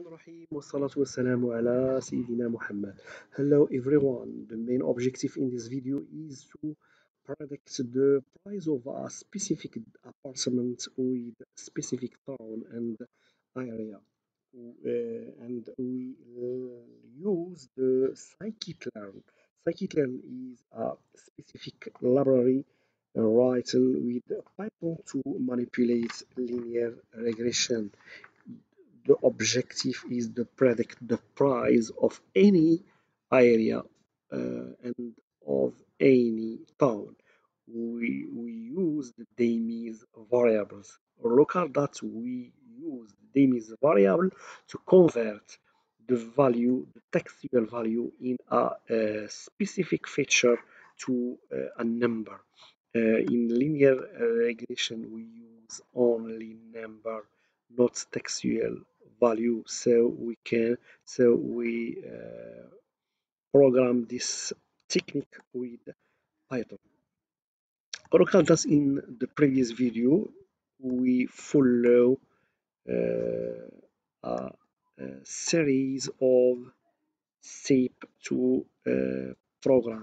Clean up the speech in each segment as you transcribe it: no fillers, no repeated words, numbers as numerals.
الرحيم والصلاة والسلام على سيدنا Muhammad. Hello everyone. The main objective in this video is to predict the price of a specific apartment with specific town and area. And we use the scikit-learn. Scikit-learn is a specific library written with Python to manipulate linear regression. The objective is to predict the price of any area and of any town. We use the Damies variables. Local that we use the Damies variable to convert the textual value in a specific feature to a number. In linear regression, we use only number, not textual value. So we program this technique with Python. Recall that in the previous video we follow a series of steps to program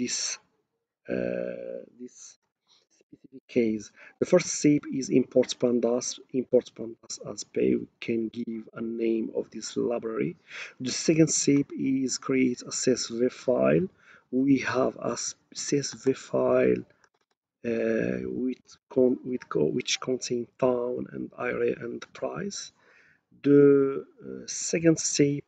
this specific case. The first step is import pandas. Import pandas as pay. We can give a name of this library. The second step is create a CSV file. We have a CSV file which contain town and area and price. The second step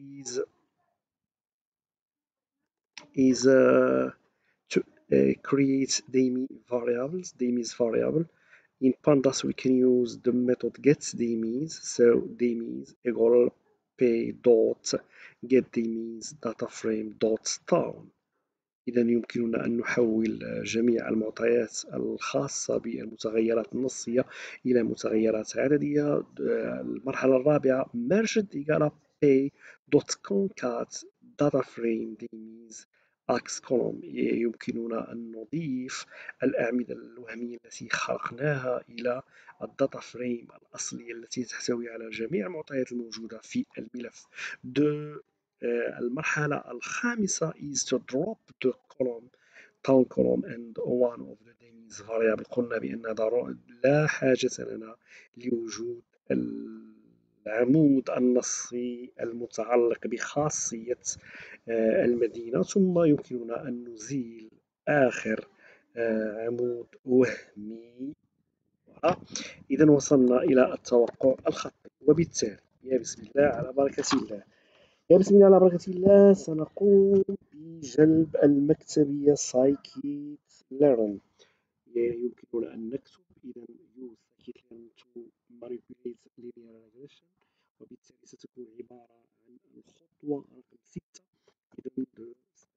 is to create Damies variable. In pandas we can use the method getDamies. So Damies equal pay dot getDamies data frame dot town. إذا يمكننا أن نحول جميع المعطيات الخاصة بالمتغيرات النصية إلى متغيرات عددية. المرحلة الرابعة merged equal pay dot concat data frame damies ax column. يمكننا أن نضيف الأعمدة الوهمية التي خلقناها إلى الداتا فريم الأصلية التي تحتوي على جميع المعطيات الموجودة في الملف. المرحلة الخامسة is to drop the column town column and one of the damies variable. قلنا بأن لا حاجة لنا لوجود العمود النصي المتعلق بخاصية المدينة، ثم يمكننا أن نزيل آخر عمود وهمي. إذا وصلنا إلى التوقع الخطي، وبالتالي يا بسم الله على بركة الله بسم الله على بركة الله سنقوم بجلب المكتبية scikit-learn. يمكننا أن نكتب إذا use scikit-learn to manipulate linear regression، وبالتالي ستكون عبارة عن الخطوة رقم 6. إذا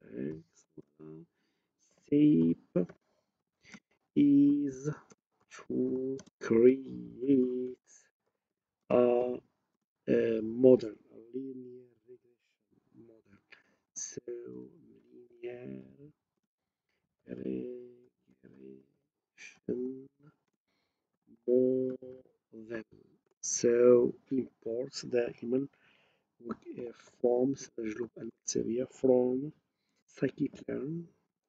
the step is to create a model, a linear regression model. So linear regression model. So import دائما from سنجلب المكتبية from scikit-learn.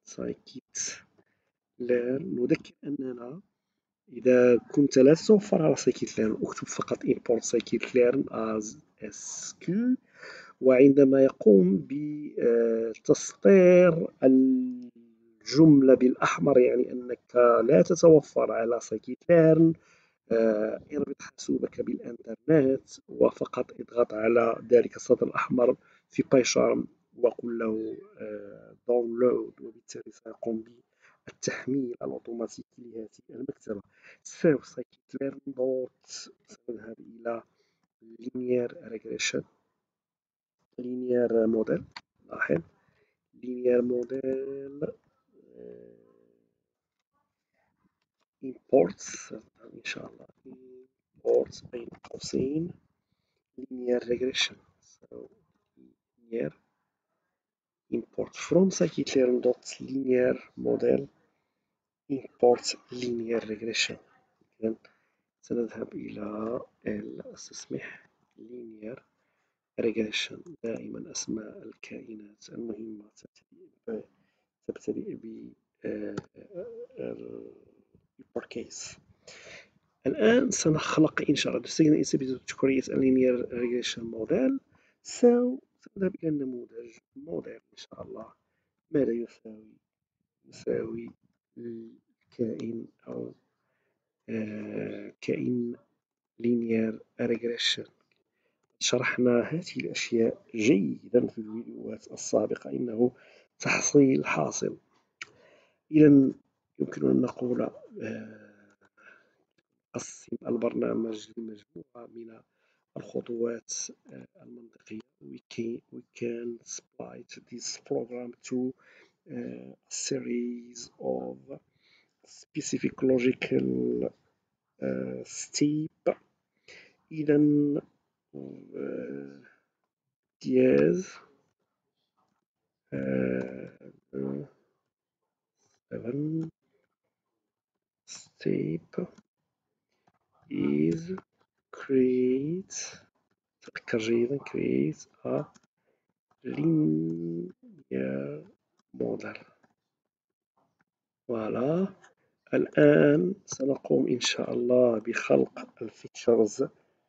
نذكر أننا إذا كنت لا تتوفر على scikit-learn اكتب فقط import scikit-learn as sq، وعندما يقوم بتسطير الجملة بالأحمر يعني أنك لا تتوفر على scikit-learn، اربط حاسوبك بالإنترنت وفقط اضغط على ذلك السطر الأحمر في بايشارم وقل له داونلود، وبالتالي سيقوم بالتحميل الأوتوماتيكي لهذه المكتبة. So scikit-learn سنذهب إلى linear regression linear model. لاحظ linear model imports إن شاء الله imports بين قوسين linear regression. So linear import from scikit-learn dot linear model import linear regression. إذن سنذهب إلى استسمح linear regression. دائما أسماء الكائنات المهمة تبتدئ ب upper case. الآن سنخلق إن شاء الله the second episode to create a linear regression model. سنذهب إلى النموذج model إن شاء الله. ماذا يساوي الكائن أو كائن linear regression. شرحنا هذه الأشياء جيدا في الفيديوهات السابقة، إنه تحصيل حاصل. إذا يمكننا أن نقول قسم البرنامج لمجموعة من الخطوات المنطقية. We can split this program to a series of specific logical steps. إذا dièse 7 step is تذكر جيدا create a linear model. فوالا. الآن سنقوم إن شاء الله بخلق الفيتشرز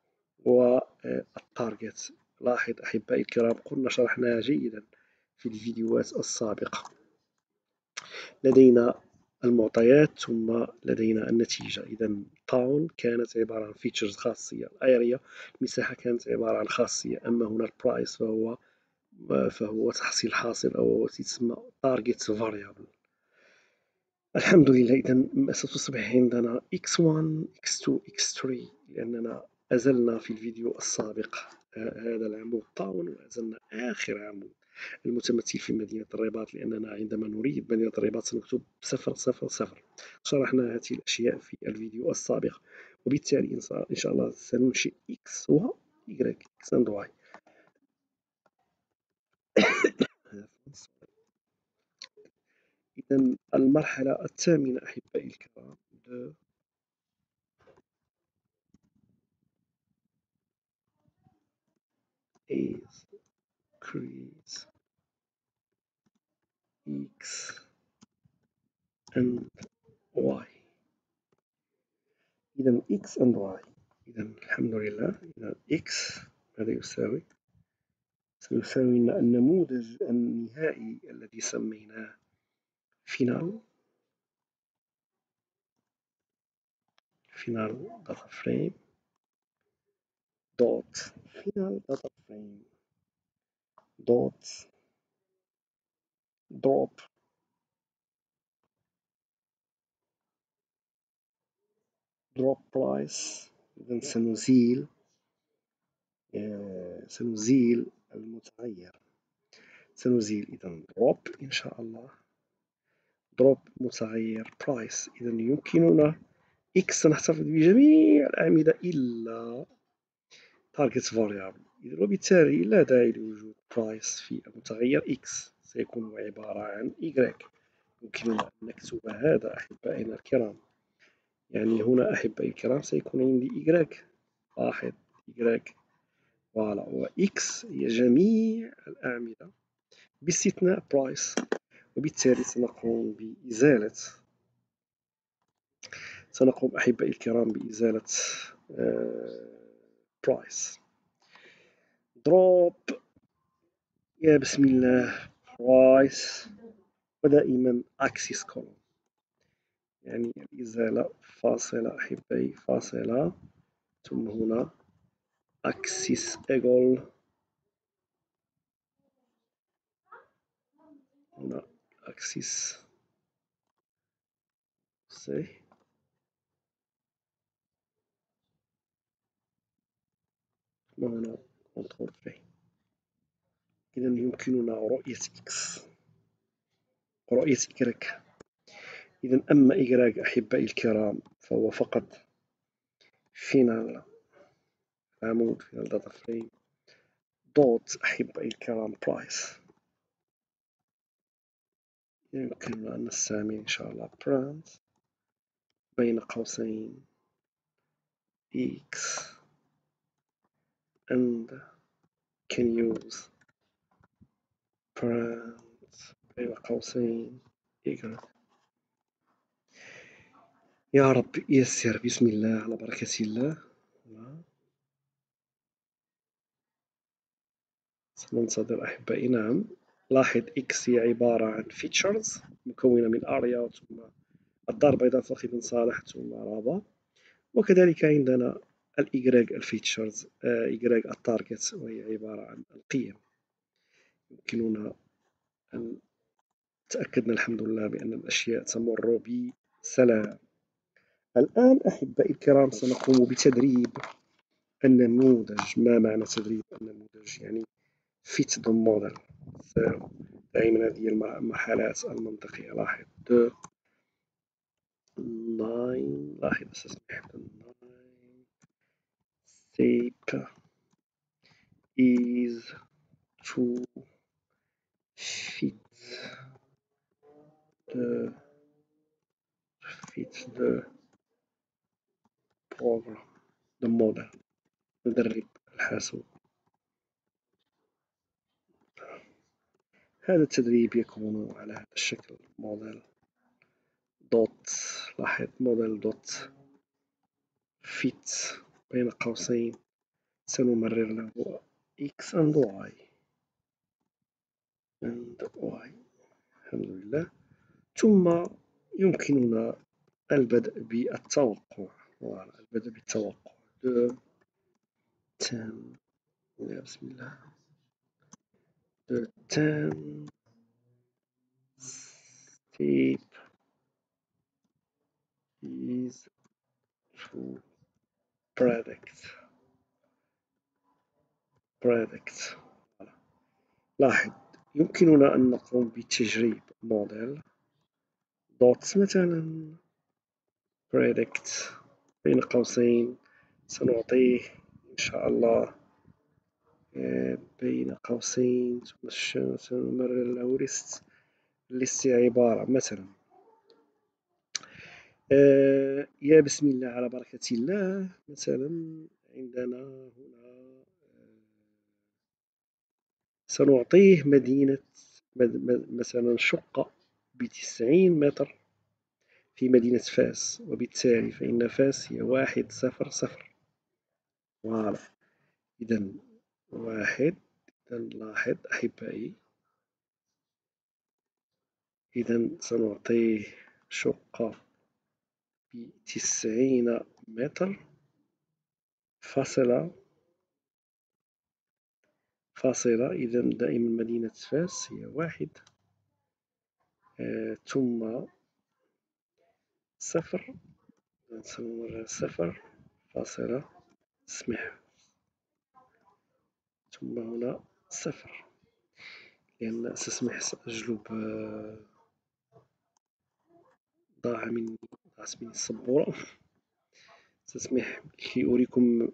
والتارجت. لاحظ أحبائي الكرام، قلنا شرحناها جيدا في الفيديوهات السابقة. لدينا المعطيات ثم لدينا النتيجة. إذا town كانت عبارة عن features خاصية، area المساحة كانت عبارة عن خاصية، أما هنا البرايس فهو تحصيل حاصل أو يسمى target variable. الحمد لله. إذا ستصبح عندنا x1 x2 x3 لأننا أزلنا في الفيديو السابق هذا العمود طاون، وأزلنا آخر عمود المتمثل في مدينة الرباط، لأننا عندما نريد مدينة الرباط سنكتب 000. شرحنا هذه الأشياء في الفيديو السابق، وبالتالي إن شاء الله سننشئ x و y x and y. إذا المرحلة الثامنة أحبائي الكرام is create x and y. إذا x and y. إذا الحمد لله. إذا x ماذا يساوي؟ سيساوي النموذج النهائي الذي سميناه final data frame dot final data frame dot drop price. إذا سنزيل المتغير. سنزيل إذا drop إن شاء الله drop متغير price. إذا يمكننا x سنحتفظ بجميع الأعمدة إلا target variable. إذا وبالتالي لا داعي لوجود price في المتغير x، سيكون عبارة عن y. يمكننا أن نكتب هذا أحبائنا الكرام. يعني هنا أحبائي الكرام سيكون عندي y. لاحظ y فوالا، و x هي جميع الأعمدة باستثناء price. وبالتالي سنقوم أحبائي الكرام بإزالة price. drop يا بسم الله price، ودائما axis column، يعني الإزالة فاصلة أحبائي فاصلة، ثم هنا axis equal، هنا axis C، ثم هنا control V. إذا يمكننا رؤية x ورؤية y. إذا أما y أحبائي الكرام فهو فقط final عمود final data frame دوت أحبائي الكرام price. يمكننا أن نستعمل إن شاء الله print بين قوسين x and can use parent بين قوسين equal. يا رب يسر، بسم الله على بركة الله. سننتظر أحبائي. نعم، لاحظ X هي عبارة عن features مكونة من area ثم الدار البيضاء فخ بن صالح ثم رابط، وكذلك عندنا الإيجراج الفيتشرز إيجراج التارجت وهي عبارة عن القيم. يمكننا أن تأكدنا الحمد لله بأن الأشياء تمر بسلام. الآن أحبائي الكرام سنقوم بتدريب النموذج. ما معنى تدريب النموذج؟ يعني fit the model. دائما هذه المحالات المنطقية. لاحظ the line، لاحظ سأسمح the line shape is to fit the program the model. ندرب الحاسوب. هذا التدريب يكون على هذا الشكل. model دوت، لاحظ model دوت fit بين قوسين سنمرر له x and y الحمد لله. ثم يمكننا البدء بالتوقع. البدء بالتوقع the time، بسم الله، the time step is to predict. لاحظ يمكننا أن نقوم بتجريب موديل دوت مثلا predict بين قوسين سنعطيه إن شاء الله بين قوسين سنمرر له list عبارة مثلا يا بسم الله على بركة الله. مثلا عندنا هنا سنعطيه مدينة مثلا شقة ب90 متر في مدينة فاس، وبالتالي فإن فاس هي 100. فوالا، إذا 1. إذا لاحظ أحبائي، إذا سنعطيه شقة ب90 متر فاصلة. إذا دائما مدينة فاس هي 1 ثم 0. سنمرر 0 اسمح، ثم هنا 0 لأن سأسمح سأجلب ضاعت مني السبورة. سأسمح لكي أريكم.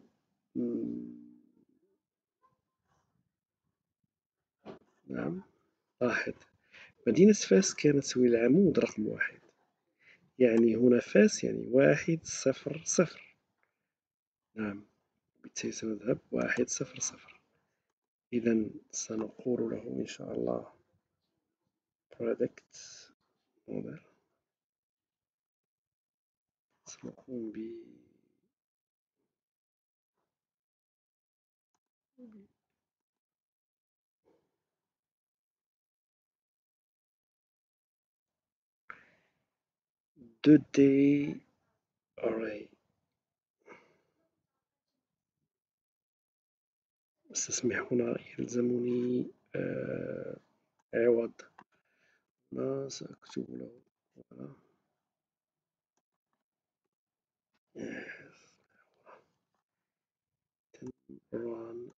نعم، لاحظ مدينة فاس كانت هي العمود رقم 1، يعني هنا فاس يعني 100. نعم، بالتالي سنذهب 100. إذا سنقول له إن شاء الله predict model. سنقوم ب day array. استسمح، هنا يلزمني عوض. هنا سأكتب له run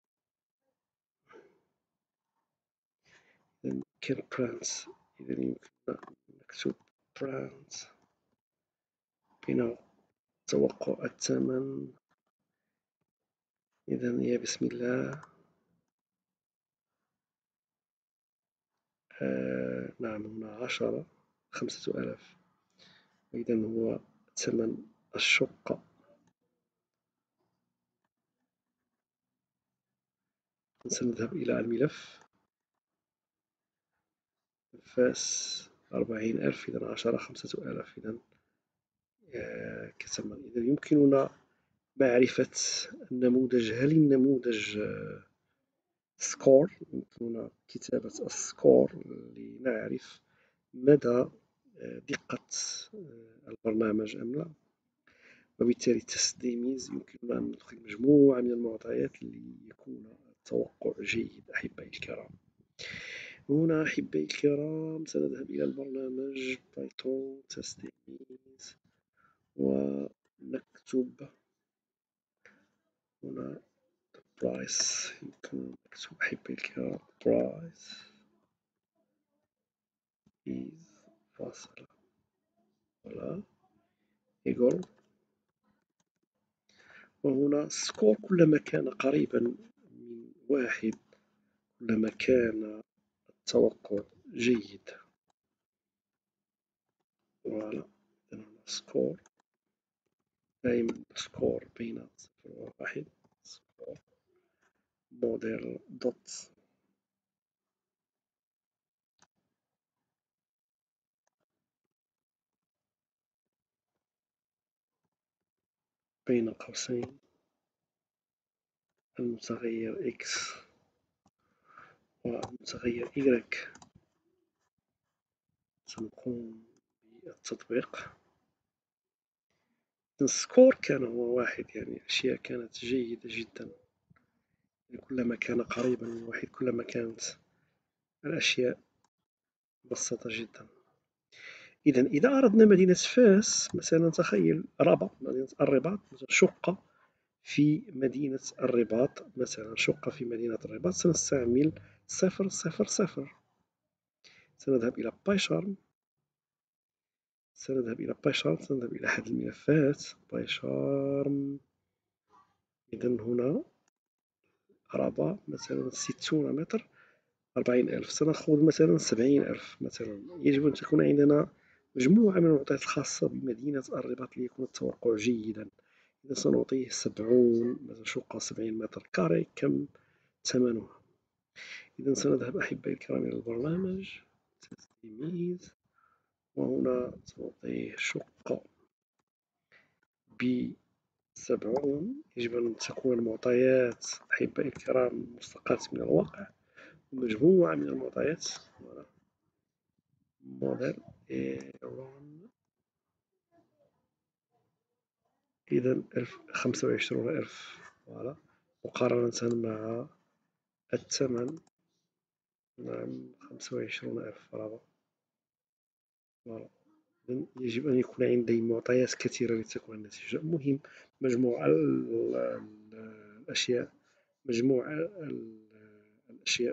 يمكن print. إذا يمكن نكتب print بين توقع الثمن. إذا يا بسم الله. نعم، هنا 10 5000. إذا هو ثمن الشقة سنذهب إلى الملف فاس 40,000 إذا 10 5,000 إذا كثمن. إذا يمكننا معرفة النموذج. هل النموذج سكور؟ يمكننا كتابة السكور لنعرف مدى دقة البرنامج أم لا، وبالتالي تستيميز يمكننا أن ندخل مجموعة من المعطيات ليكون التوقع جيد. أحبائي الكرام، هنا أحبائي الكرام سنذهب إلى البرنامج بايثون تستيميز ونكتب هنا برايس. يمكن نكتب أحبائي الكرام برايس is فاصلة ولا equal، وهنا سكور كلما كان قريبا من 1 كلما كان التوقع جيد. فوالا إذا هنا سكور دائما سكور بين 0 و 1 سكور موديل دوت بين قوسين المتغير إكس والمتغير إيكغيك. سنقوم بالتطبيق. السكور كان هو 1، يعني الأشياء كانت جيدة جدا. كلما كان قريبا من 1 كلما كانت الأشياء مبسطة جدا. إذا أردنا مدينة فاس مثلا، تخيل رباط، مدينة الرباط مثلا، شقة في مدينة الرباط مثلا، شقة في مدينة الرباط، سنستعمل 000. سنذهب إلى بايشارم، سنذهب إلى أحد الملفات بايشارم. إذا هنا رباط مثلا 60 متر 40,000. سنأخذ مثلا 70,000 مثلا. يجب أن تكون عندنا مجموعة من المعطيات الخاصة بمدينة الرباط ليكون التوقع جيدا. إذا سنعطيه 70 مثلا، شقة 70 متر كاري، كم ثمنها؟ إذا سنذهب أحبائي الكرام إلى البرنامج تستيميز، وهنا سنعطيه شقة ب70. يجب أن تكون المعطيات أحبائي الكرام مستقاة من الواقع، مجموعة من المعطيات. موديل إيرون. إذا 25,000 فوالا، مقارنة مع الثمن. نعم 25,000 فوالا. إذن يجب أن يكون عندي معطيات كثيرة لتكون النتيجة. مهم مجموع الأشياء، مجموع الأشياء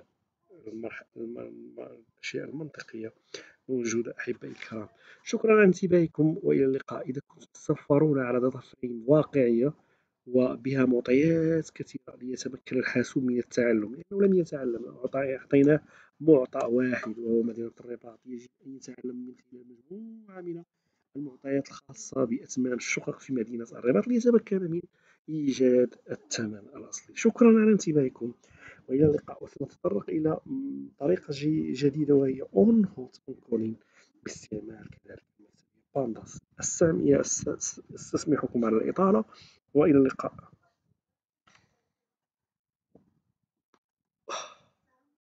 الأشياء المنطقية موجودة. أحبائي الكرام، شكرا على انتباهكم وإلى اللقاء. إذا كنتم تتسفرون على داتا فريم واقعية وبها معطيات كثيرة ليتمكن الحاسوب من التعلم، لأنه لم يتعلم، أعطيناه معطى واحد وهو مدينة الرباط. يجب أن يتعلم من خلال مجموعة من المعطيات الخاصة بأثمان الشقق في مدينة الرباط ليتمكن من إيجاد الثمن الأصلي. شكرا على انتباهكم وإلى اللقاء. وسنتطرق إلى طريقة جديدة وهي on hot encoding باستعمال كذلك بانداس. السامية. أستسمحكم على الإطالة وإلى اللقاء.